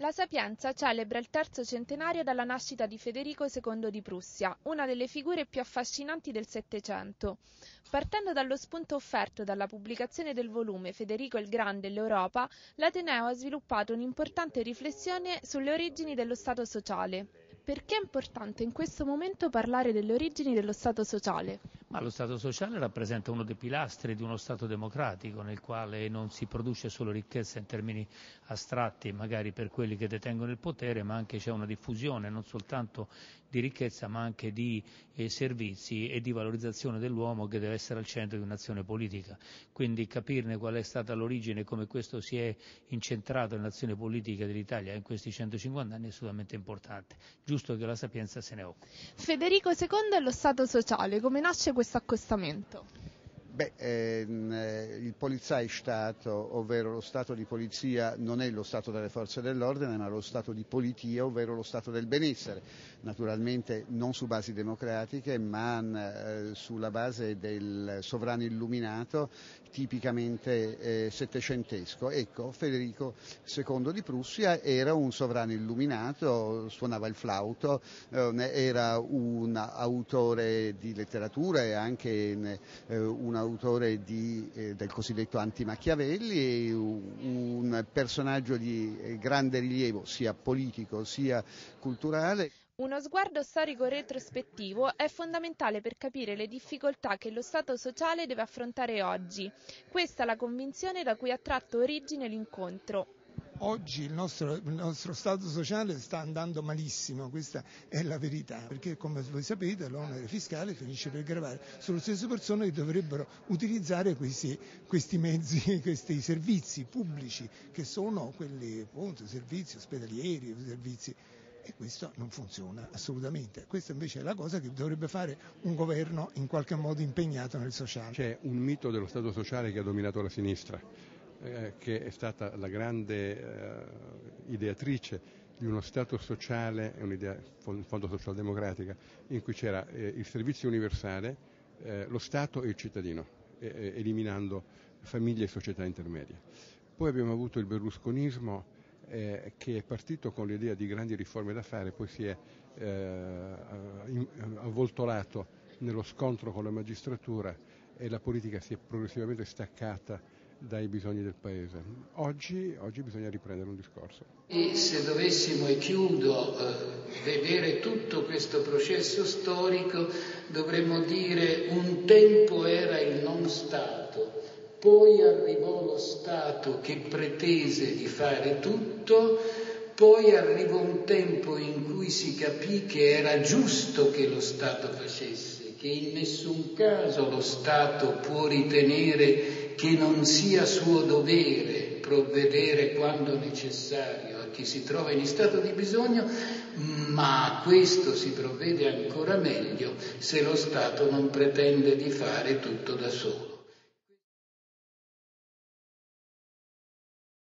La Sapienza celebra il terzo centenario dalla nascita di Federico II di Prussia, una delle figure più affascinanti del Settecento. Partendo dallo spunto offerto dalla pubblicazione del volume Federico il Grande e l'Europa, l'Ateneo ha sviluppato un'importante riflessione sulle origini dello Stato sociale. Perché è importante in questo momento parlare delle origini dello Stato sociale? Ma lo Stato sociale rappresenta uno dei pilastri di uno Stato democratico, nel quale non si produce solo ricchezza in termini astratti, magari per quelli che detengono il potere, ma anche c'è una diffusione non soltanto di ricchezza ma anche di servizi e di valorizzazione dell'uomo che deve essere al centro di un'azione politica. Quindi capirne qual è stata l'origine e come questo si è incentrato nell'azione politica dell'Italia in questi 150 anni è assolutamente importante. Giusto che la Sapienza se ne occupi. Federico II e lo Stato sociale, come nasce questo accostamento? Il Polizeistaat, ovvero lo Stato di polizia, non è lo Stato delle forze dell'ordine, ma lo Stato di politia, ovvero lo Stato del benessere. Naturalmente non su basi democratiche, ma sulla base del sovrano illuminato, tipicamente settecentesco. Ecco, Federico II di Prussia era un sovrano illuminato, suonava il flauto, era un autore di letteratura e anche un autore del cosiddetto anti-Machiavelli, un personaggio di grande rilievo sia politico sia culturale. Uno sguardo storico retrospettivo è fondamentale per capire le difficoltà che lo Stato sociale deve affrontare oggi. Questa è la convinzione da cui ha tratto origine l'incontro. Oggi il nostro Stato sociale sta andando malissimo, questa è la verità, perché come voi sapete l'onere fiscale finisce per gravare sulle stesse persone che dovrebbero utilizzare questi mezzi, questi servizi pubblici che sono quelli appunto servizi ospedalieri, servizi. E questo non funziona assolutamente. Questa invece è la cosa che dovrebbe fare un governo in qualche modo impegnato nel sociale. C'è un mito dello Stato sociale che ha dominato la sinistra, che è stata la grande ideatrice di uno Stato sociale, un'idea in fondo socialdemocratica, in cui c'era il servizio universale, lo Stato e il cittadino, eliminando famiglie e società intermedie. Poi abbiamo avuto il berlusconismo, che è partito con l'idea di grandi riforme da fare, poi si è avvoltolato nello scontro con la magistratura e la politica si è progressivamente staccata dai bisogni del Paese. Oggi bisogna riprendere un discorso. E se dovessimo, e chiudo, vedere tutto questo processo storico, dovremmo dire un tempo era il non Stato. Poi arrivò lo Stato che pretese di fare tutto, poi arrivò un tempo in cui si capì che era giusto che lo Stato facesse, che in nessun caso lo Stato può ritenere che non sia suo dovere provvedere quando necessario a chi si trova in stato di bisogno, ma a questo si provvede ancora meglio se lo Stato non pretende di fare tutto da solo.